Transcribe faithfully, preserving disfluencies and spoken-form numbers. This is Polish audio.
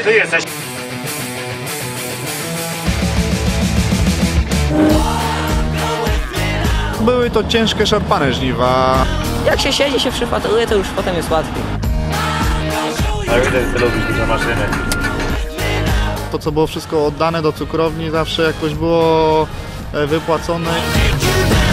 Ty jesteś. Były to ciężkie, szarpane żniwa. Jak się siedzi, się przyfatuje, to już potem jest łatwiej. Ale widać, ty lubisz duże maszyny. To, co było wszystko oddane do cukrowni, zawsze jakoś było wypłacone.